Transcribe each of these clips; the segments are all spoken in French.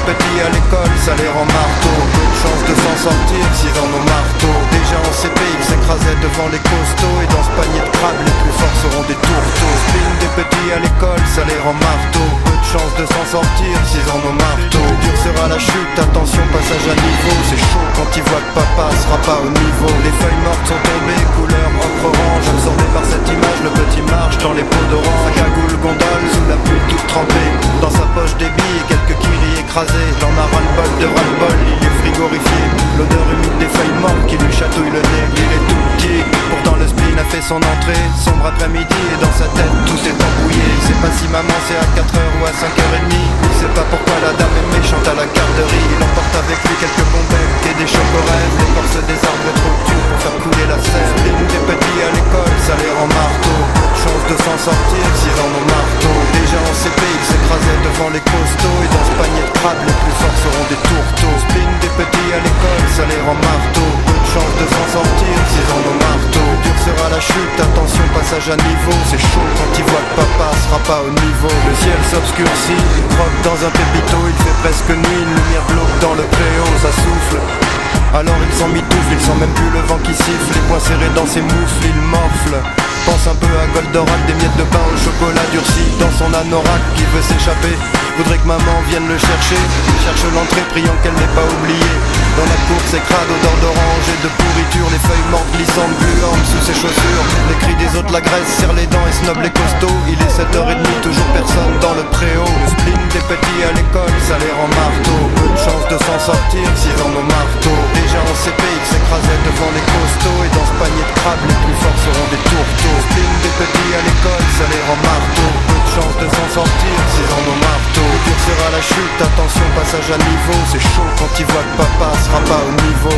petits à l'école, ça les rend marteaux. Peu de chance de s'en sortir s'ils en ont marteau. Déjà en CP, ils s'écrasaient devant les costauds. Et dans ce panier de crabes, les plus forts seront des tourteaux. Spin des petits à l'école, ça les rend marteaux. Peu de chance de s'en sortir s'ils en ont marteau. Plus dur sera la chute, attention, passage à niveau. C'est chaud quand ils voient que papa sera pas au niveau. Les feuilles mortes sont tombées, couleur ocre orange. Absorbé par cette image, le petit marche dans les pots d'orange. Sa cagoule gondole sous la pluie toute trempée. Dans sa poche des billes et quelques kiris écrasés. Il en a ras-le-bol de ras-le-bol, il est frigorifié. L'odeur humide des feuilles mortes qui lui chatouille le nez. Il est tout petit, pourtant le spleen a fait son entrée. Sombre après-midi et dans sa tête tout s'est embrouillé. Il sait pas si maman c'est à 4h ou à 5h30. Il sait pas pourquoi la dame est méchante à la garderie. Il emporte avec lui quelques bombettes et des chocorèves. L'écorce des arbres est trop dure pour faire couler la sève. Spleen des petits à l'école, ça les rend marteaux. Chance de s'en sortir s'ils en ont marteau. Déjà en CP, ils s'écrasaient devant les costauds. Et dans ce panier de crabes, les plus forts seront des tourteaux. Spleen des petits à l'école, ça les rend marteaux. Peu de chance de s'en sortir s'ils en ont marteau. Dur sera la chute, attention, passage à niveau. C'est chaud quand ils voient que papa sera pas au niveau. Le ciel s'obscurcit, il croque dans un pépito. Il fait presque nuit, une lumière glauque dans le préau, ça souffle. Alors il s'en mitoufle, il sent même plus le vent qui siffle. Les poings serrés dans ses moufles, il morfle. Pense un peu à Goldorak, des miettes de pain au chocolat durci dans son anorak qui veut s'échapper. Voudrait que maman vienne le chercher. Il cherche l'entrée, priant qu'elle n'ait pas oublié. Dans la cour, c'est crade, odeur d'orange et de pourriture. Les feuilles mortes glissantes, gluantes sous ses chaussures. Les cris des autres, la graisse, serre les dents et snob les costauds. Il est 7h30, toujours personne dans le préau. Le spleen des petits à l'école, ça les rend marteaux. Peu de chance de s'en sortir s'ils en ont marteau. Déjà en CP, ils s'écrasaient devant les costauds. Et dans ce panier de crabes, les plus forts seront des tourteaux. Spleen des petits à l'école, ça les rend marteaux. Peu de chance de s'en sortir s'ils en ont marteau. Dur sera la chute, attention, passage à niveau. C'est chaud quand ils voient que papa sera pas au niveau.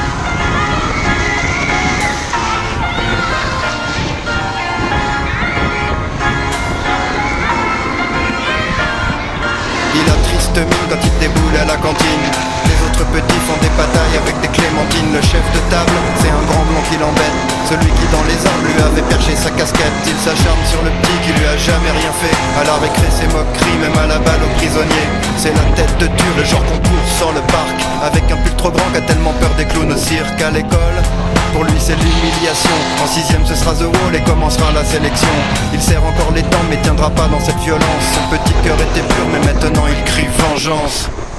Il a triste mine quand il déboule à la cantine. Les autres petits font des batailles avec des clémentines. Le chef de table, c'est un grand blond qui l'embête. Celui qui dans les arbres lui avait perché sa casquette. Il s'acharne sur le petit qui lui a jamais rien fait. À la récré ses moqueries, même à la balle aux prisonniers. C'est la tête de dur, le genre qu'on court sans le parc. Avec un pull trop grand qu'a tellement peur des clowns au cirque. À l'école, pour lui c'est l'humiliation. En 6ème ce sera The Wall et commencera la sélection. Il serre encore les dents mais tiendra pas dans cette violence. Son petit cœur était pur mais maintenant il crie vengeance.